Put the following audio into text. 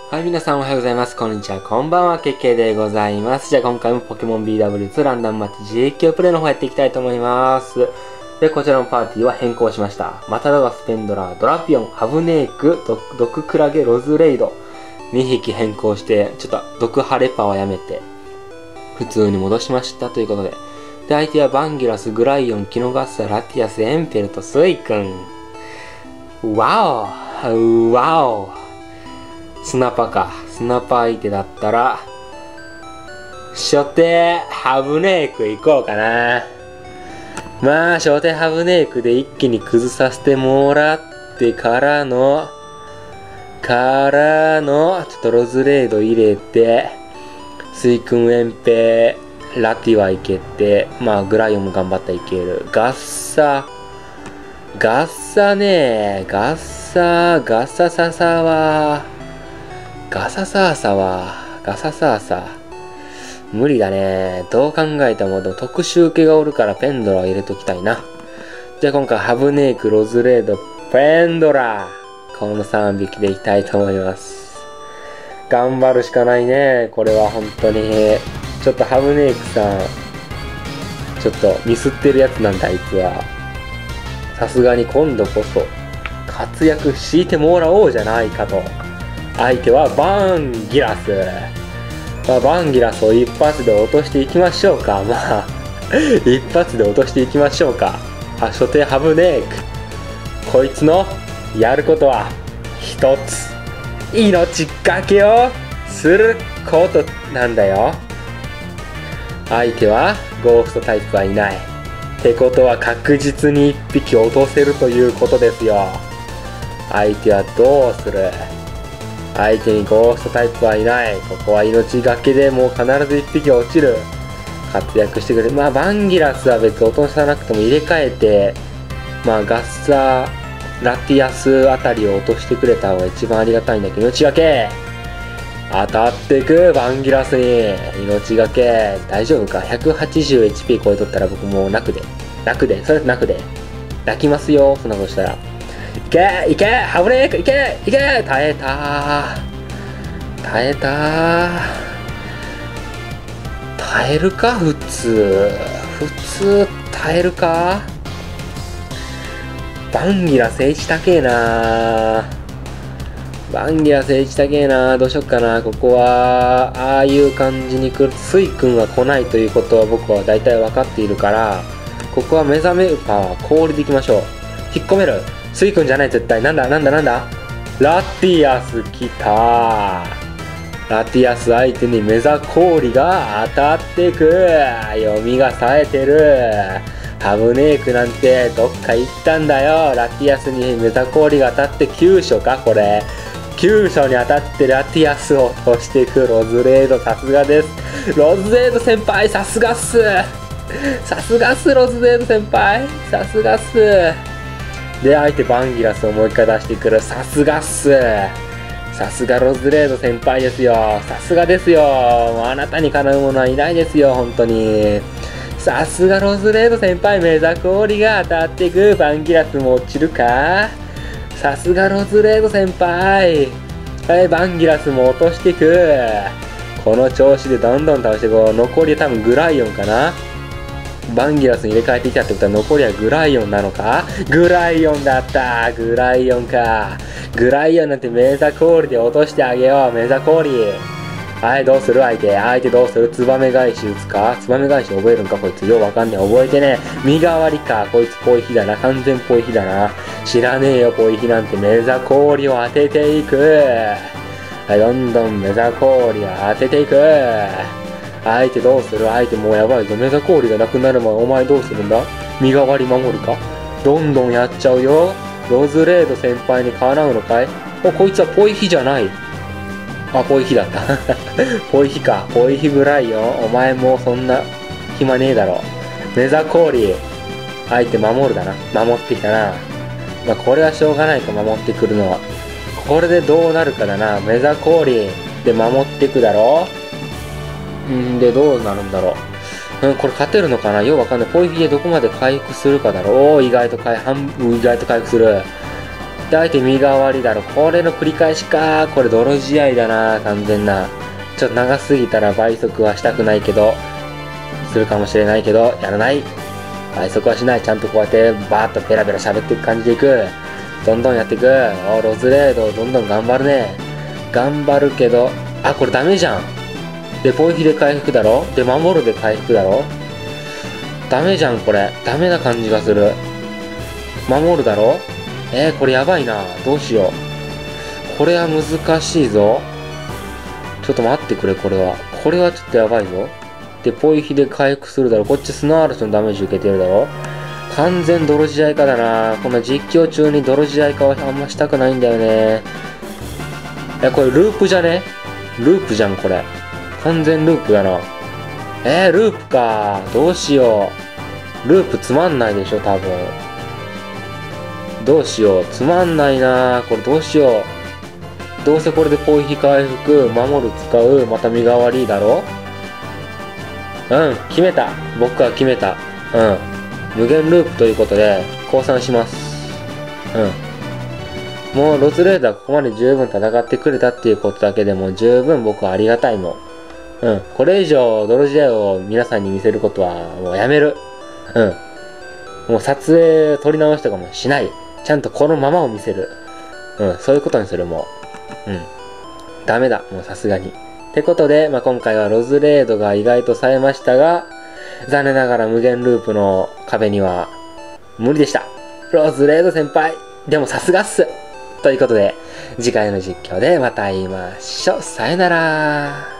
はい、皆さんおはようございます。こんにちは、こんばんは、ケケでございます。じゃあ今回もポケモン BW2 ランダムマッチ実況プレイの方やっていきたいと思います。で、こちらのパーティーは変更しました。マタロガスペンドラー、ドラピオン、ハブネーク、毒クラゲ、ロズレイド。2匹変更して、ちょっと毒ハレパはやめて、普通に戻しましたということで。で、相手はバンギュラス、グライオン、キノガッサ、ラティアス、エンペルとスイ君。ワオワオスナパか。スナパ相手だったら、初手ハブネーク行こうかな。まあ、初手ハブネークで一気に崩させてもらってからの、ちょっとロズレード入れて、スイ君エンペ、ラティはいけて、まあ、グライオンも頑張ったらいける。ガッサね、ガッサササは、ガササーサ。無理だね。どう考えても、特殊受けがおるからペンドラを入れときたいな。じゃあ今回ハブネーク、ロズレード、ペンドラ。この3匹でいきたいと思います。頑張るしかないね。これは本当に。ちょっとハブネークさん、ちょっとミスってるやつなんだ、あいつは。さすがに今度こそ活躍してもらおうじゃないかと。相手はバンギラス。まあ、バンギラスを一発で落としていきましょうか。まあ、一発で落としていきましょうか。初手ハブネーク。こいつのやることは一つ。命がけをすることなんだよ。相手はゴーストタイプはいない。ってことは確実に1匹落とせるということですよ。相手はどうする？相手にゴーストタイプはいない。ここは命がけでもう必ず1匹落ちる。活躍してくれる。まあバンギラスは別に落とさなくても入れ替えて、まあガッサー、ラティアスあたりを落としてくれた方が一番ありがたいんだけど、命がけ当たっていくバンギラスに命がけ大丈夫か。 180HP 超えとったら僕もう泣くでそれ泣くで泣きますよ。そんなことしたらいけハブネークいけ耐えるか。普通耐えるか。バンギラス H 高えな。どうしよっかな。ここはああいう感じに来る。スイ君は来ないということは僕は大体分かっているから、ここは目覚めるパワー氷でいきましょう。引っ込める。スイ君じゃない、絶対。なんだラティアス来た。ラティアス相手にメザ氷が当たってく。読みが冴えてる。ハブネークなんてどっか行ったんだよ。ラティアスにメザ氷が当たって急所か。これ急所に当たってラティアスを落としていく。ロズレードさすがです。ロズレード先輩さすがっす。ロズレード先輩さすがっす。で相手バンギラスをもう一回出してくる。さすがロズレード先輩ですよ。さすがですよ。もうあなたにかなうものはいないですよ本当に。さすがロズレード先輩。メザ氷が当たっていく。バンギラスも落ちるか。さすがロズレード先輩。はい、バンギラスも落としていく。この調子でどんどん倒していこう。残り多分グライオンかな。バンギラスに入れ替えてきたってことは残りはグライオンなのか。グライオンだった。グライオンなんてメザ氷で落としてあげよう。メザ氷。はい、どうする相手どうする。ツバメ返し打つか。ツバメ返し覚えるんかこいつ。ようわかんねえ。覚えてねえ。身代わりか。こいつポイヒだな。完全ポイヒだな。知らねえよポイヒなんて。メザ氷を当てていく。はい、どんどんメザ氷を当てていく。相手どうする。相手もうやばいぞ。メザ氷がなくなる前お前どうするんだ。身代わり守るか。どんどんやっちゃうよ。ロズレード先輩にかなうのかい。こいつはポイヒじゃない。あ、ポイヒだったポイヒか。ポイヒぐらいよ。お前もうそんな暇ねえだろ。メザ氷相手守るだな。守ってきたな。まあこれはしょうがないか。守ってくるのはこれでどうなるかだな。メザ氷で守ってくだろ。でどうなるんだろう。これ勝てるのかな。ようわかんない。ポイヒでどこまで回復するかだろう。意外と回復する。 で、相手身代わりだろ。これの繰り返しか。これ泥試合だな、完全な。ちょっと長すぎたら倍速はしたくないけど、するかもしれないけど、やらない。倍速はしない。ちゃんとこうやってバーッとペラペラ喋っていく感じでいく。どんどんやっていく。お、ロズレード、どんどん頑張るね。頑張るけど、あ、これダメじゃん。で、ポイヒで回復だろ。で、守るで回復だろ。ダメじゃん、これ。ダメな感じがする。守るだろ。これやばいな。どうしよう。これは難しいぞ。ちょっと待ってくれ、これは。これはちょっとやばいぞ。で、ポイヒで回復するだろ。こっちスノーアルスのダメージ受けてるだろ。完全泥試合化だな。この実況中に泥試合化はあんましたくないんだよね。これループじゃね？ループじゃん、これ。完全ループだな。ループか。どうしよう。ループつまんないでしょ、多分。どうしよう。つまんないな。これどうしよう。どうせこれでポイヒ回復、守る使う、また身代わりだろ。決めた。僕は決めた。無限ループということで、降参します。もうロズレーダーここまで十分戦ってくれたっていうことだけでも十分僕はありがたいもん。これ以上泥試合を皆さんに見せることはもうやめる。もう撮影撮り直しとかもしない。ちゃんとこのままを見せる。そういうことにする、もう。ダメだ。もうさすがに。ってことで、今回はロズレードが意外と冴えましたが、残念ながら無限ループの壁には無理でした。ロズレード先輩、でもさすがっす。ということで、次回の実況でまた会いましょう。さよなら。